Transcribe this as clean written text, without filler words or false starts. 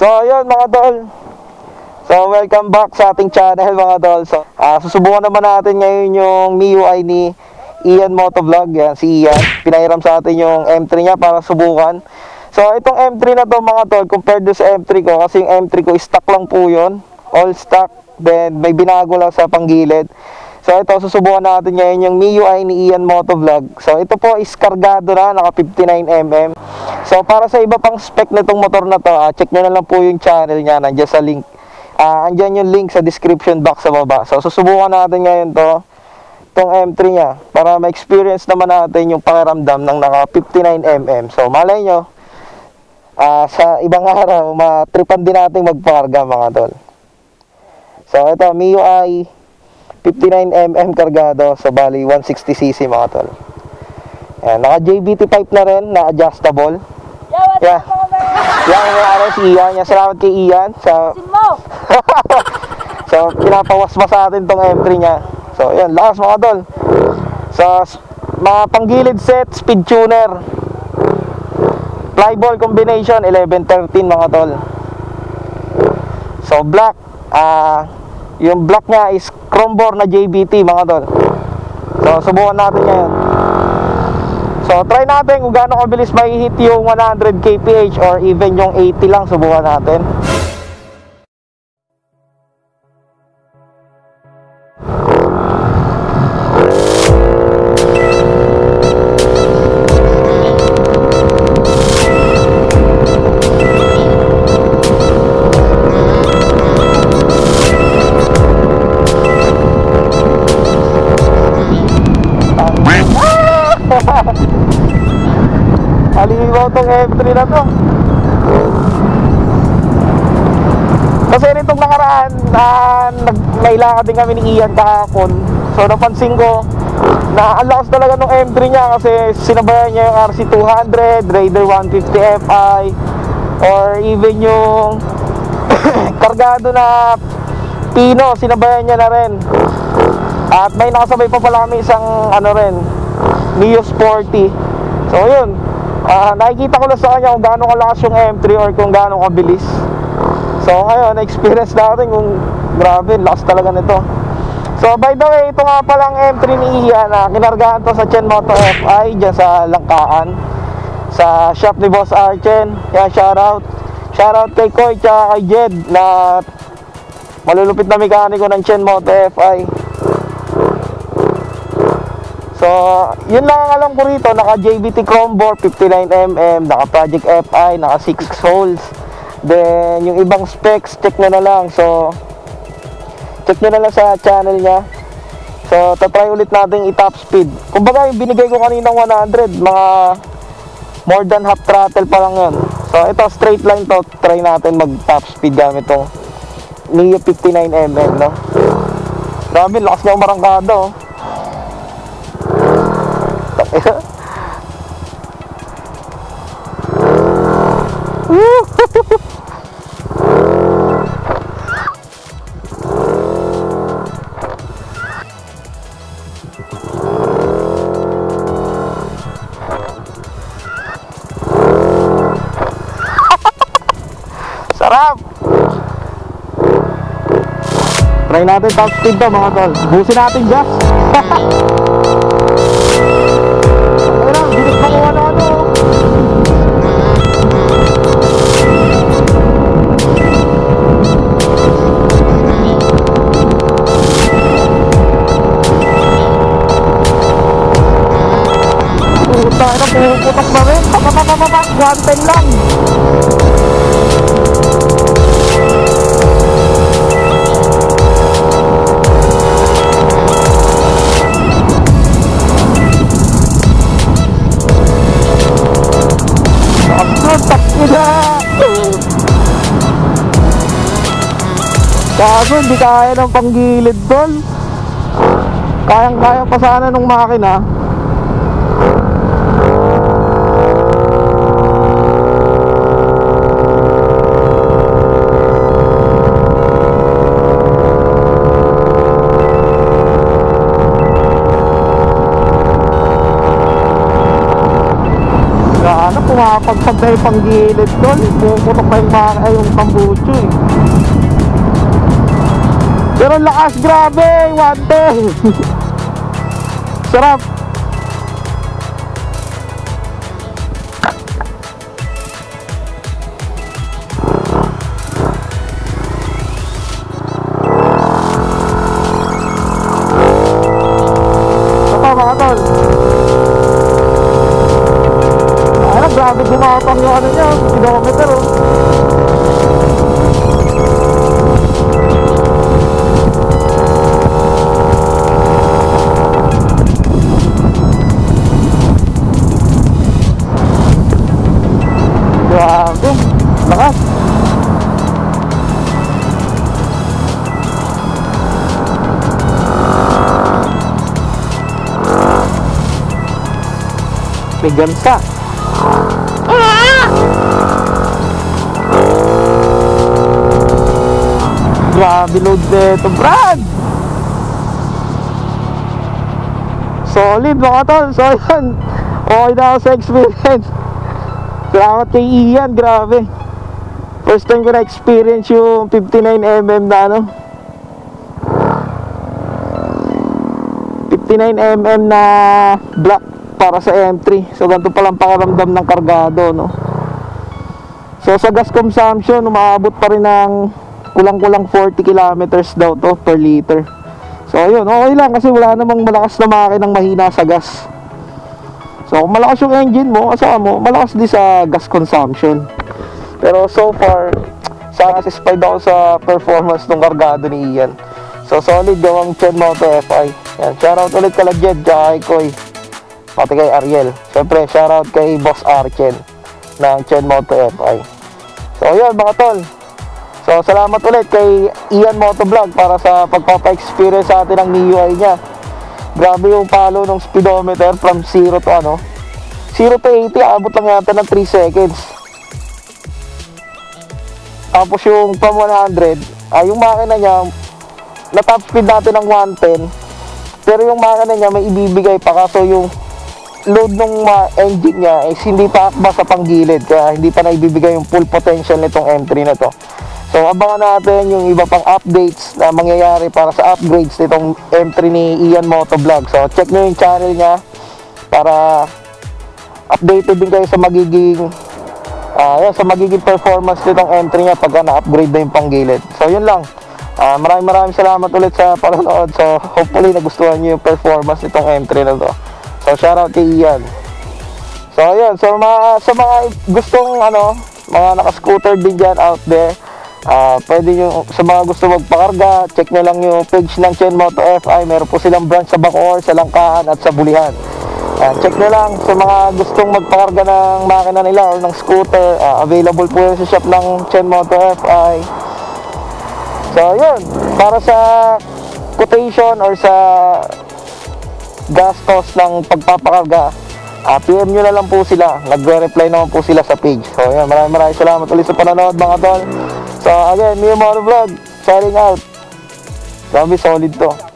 ayun mga tol. So welcome back sa ating channel mga tol. So susubukan naman natin ngayon yung MIUI ni Ian Motovlog. Yan si Ian. Pinahiram sa atin yung M3 niya para subukan. So itong M3 na to mga tol, compared do sa M3 ko, kasi yung M3 ko stock lang po yun, all stock. Then may binago lang sa panggilid. So ito, susubukan natin ngayon yung MIUI ni Ian Motovlog. So ito po is kargado na, naka 59mm. So para sa iba pang spec nitong motor na to, check nyo na lang po yung channel niya, nandiyan sa link. Andyan yung link sa description box sa baba. So susubukan natin ngayon itong M3 niya, para ma-experience naman natin yung pakiramdam ng naka 59mm. So malay nyo, sa ibang araw, matripan din natin magpakarga mga tol. So ito, MIUI 59mm kargado. So bali 160cc mga tol. Ayan, naka JBT pipe na rin, na adjustable. Yeah. Yan si Ian. Yan, salamat kay Ian sa so pinapawas pa sa atin tong M3 niya. So yan, lakas mga tol. So mga panggilid set, speed tuner, flyball combination 11-13 mga tol. So black, yung black niya is chrome bore na JBT mga tol. So subukan natin ngayon. So try natin kung gaano kabilis mai-hit yung 100 kph or even yung 80 lang. Subukan natin. Alibaw tong M3 na to. Kasi nitong nakaraan, nailakad din kami ni Ian kahapon. So napansin ko na ang lakas talaga ng M3 niya, kasi sinabayan niya yung RC200, Raider 150 Fi, or even yung kargado na Pino, sinabayan niya na rin. At may nakasabay pa pala kami isang Mio Sporty. So yun, nakikita ko lang sa kanya kung gaano kalakas yung M3 or kung gaano kabilis. So ngayon, na-experience natin kung grabe, lakas talaga nito. So by the way, ito nga palang M3 ni Ian, kinargahan to sa Chen Moto FI dyan sa Langkaan, sa shop ni Boss Archen. Kaya shoutout kay Koy tsaka kay Jed, na malulupit na mekaniko ng Chen Moto FI. So, yun lang ang alam ko rito. Naka JBT chrome bore 59mm, naka Project FI, naka 6 holes. Then, yung ibang specs, check nyo na lang. So, check nyo na lang sa channel niya. So, tatry ulit natin i-top speed. Kumbaga, yung binigay ko kaninang 100, mga more than half throttle pa lang yun. So, ito, straight line to. Try natin mag-top speed gamit itong Mio 59mm, no? Grabe, lakas na umarangkado, oh. Sarap! Try natin top speed to mga tol. Busin natin gas. Bilis mo ano. Puta na, puputok na rin. Papapapapak, 110 lang. Kaso hindi kaya ng panggilid tol. Kayang-kaya pa sana nung makina. Sana po. mapagsabay pang gilid doon. Puputok pa yung ay yung tambucho eh. Pero lakas, grabe, 110. Sarap. Mga tol, grabe gumatang yung ano niya, speedometer oh. Grabe, lakas. May gansa. Grabe load nito, Brad. Solid mga tol. So yan, okay na ako sa experience. Salamat kay Ian, grabe. First time ko na experience yung 59mm na ano, 59mm na black para sa M3. So ganito palang pakiramdam ng kargado, no? So sa gas consumption, umaabot pa rin ng kulang-kulang 40 kilometers daw to per liter. So yun, okay lang kasi wala namang malakas na makinang mahina sa gas. So kung malakas yung engine mo, asawa mo, malakas din sa gas consumption. Pero so far, satisfied ako sa performance ng kargado ni Ian. So solid gawang Chen Moto FI. Yan, shoutout ulit kala Jed, kay Koy, pati kay Ariel. Siyempre, shoutout kay Boss Archen ng Chen Moto FI. So yun mga tol. So salamat ulit kay Ian Motovlog para sa pagpapa-experience sa atin ng MIUI niya. Grabe yung palo ng speedometer from 0 to ano, 0 to 80, abot lang yata ng 3 seconds. Tapos yung from 100, yung makina niya, na top speed natin ng 110, pero yung makina niya may ibibigay pa, kaso yung load ng engine niya is hindi pa akba sa panggilid, kaya hindi pa na ibibigay yung full potential nitong M3 na to. So abangan natin yung iba pang updates na mangyayari para sa upgrades nitong M3 ni Ian Motovlog. So check nyo yung channel niya para updated din kayo sa magiging performance nitong M3 niya pagka na-upgrade na yung panggilid. So yun lang. Maraming salamat ulit sa panonood. So hopefully nagustuhan nyo yung performance nitong M3 na to. So shoutout kay Ian. So yun, sa mga gustong mga naka-scooter din dyan out there, pwede nyo, sa mga gusto magpakarga, check nyo lang yung page ng Chen Moto FI. Meron po silang branch sa Bacoor, sa Langkaan at sa Bulihan. Check nyo lang sa mga gustong magpakarga ng makina nila or ng scooter. Available po yun sa shop ng Chen Moto FI. So yun, para sa quotation or sa gastos ng pagpapakarga, PM nyo na lang po sila. Nagre-reply naman po sila sa page. So yun, maraming salamat ulit sa panonood mga tol. So again, Ian Motovlog signing out. Grabe, solid to.